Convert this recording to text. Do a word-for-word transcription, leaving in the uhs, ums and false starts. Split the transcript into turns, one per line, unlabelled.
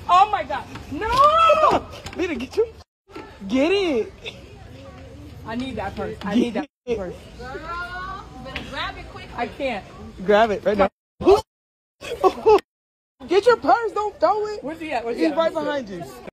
Oh my god. No!
Lita, get your... Get it.
I need that purse. I
Get
need that
it.
purse.
Girl, you better grab it quick.
I can't.
Grab it right now. Get your purse. Don't throw it.
Where's he at? Where's he
He's
at?
right behind you.